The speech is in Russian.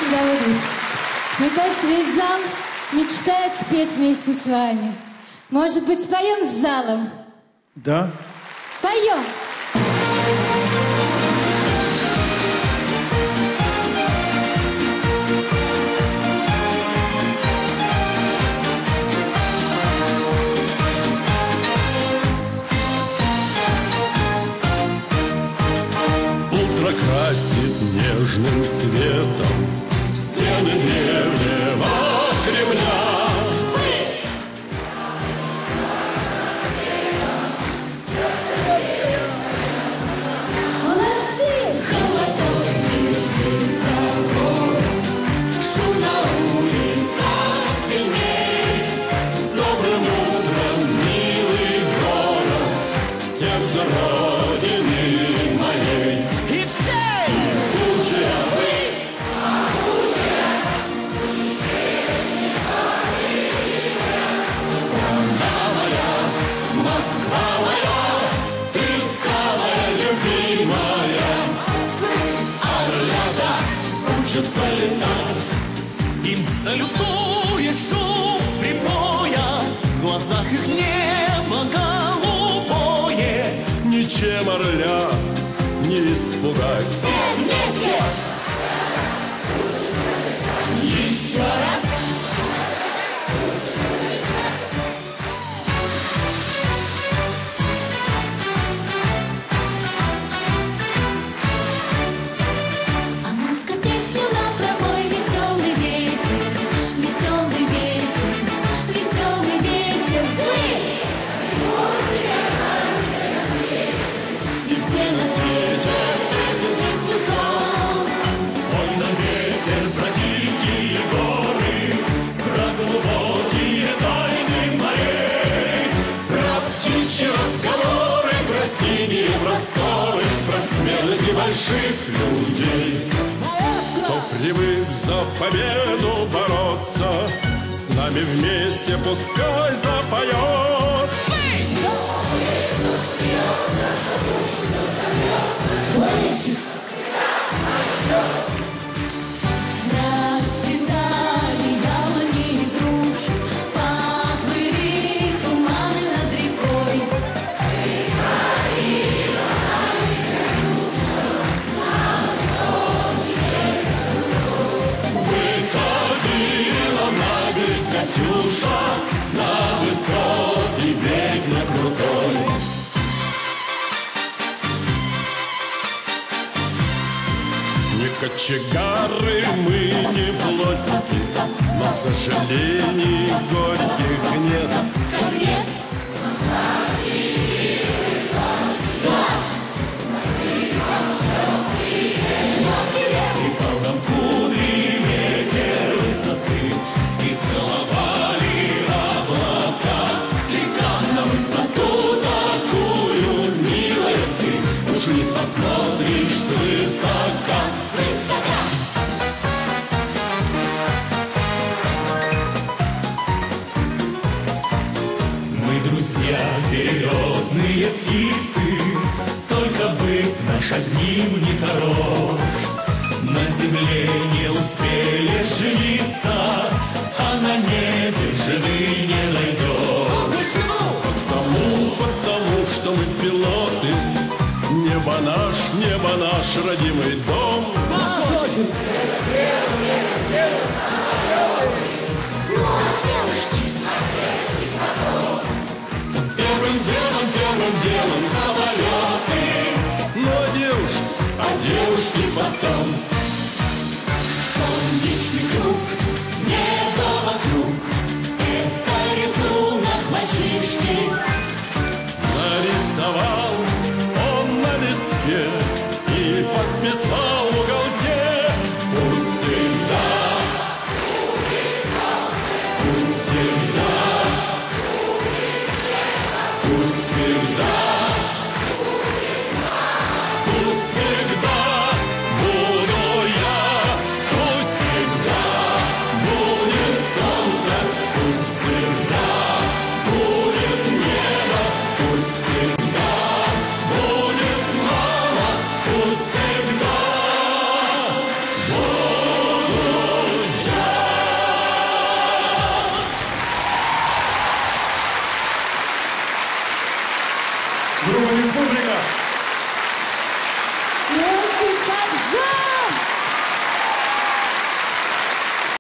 Владимир Давыдович, мне кажется, весь зал мечтает спеть вместе с вами. Может быть, споем с залом? Да. Поем! Утро красит нежным цветом стены древнего Кремля. Молодцы! Холодок бежит за город, шум на улицах сильней. С добрым утром, милый город, сердце Родины моей. И все! Лучшие вы! Страна моя, Москва моя, ты самая любимая. Орлята учатся летать, им салютует шум прибоя. В глазах их небо голубое, ничем орля не испугать. Все вместе! Еще раз! А ну-ка песню нам пропой, веселый ветер, веселый ветер, веселый ветер. И все на свете песен ты слыхал. Свой нам ветер про дикие горы, про глубокие тайны морей, про птичьи разговоры, про синие просторы, про смелых и больших людей. Кто привык за победу бороться, с нами вместе пускай запоет. Расцветали яблони и груши, поплыли туманы над рекой. Выходила на берег Катюша, на высокий берег, на крутой. Не кочегары мы, не плотники, но сожалений горьких нет. Как нет? И дал нам кудри ветер высоты, и целовали облака слегка. На высоту такую, милая ты, уж не посмотришь свысока. Свысока! Мы друзья, перелетные птицы, только быт наш одним не хорош. На земле не успели жениться, а на небе жены не найдешь. Потому что мы пилоты, небо наш родимый дом. Ну а девушки? Первым делом самолеты. А девушки потом. Солнечный круг, небо вокруг, это рисунок мальчишки. Нарисовал он на листке и подписал в уголке. Пусть всегда, пусть всегда, пусть всегда зал!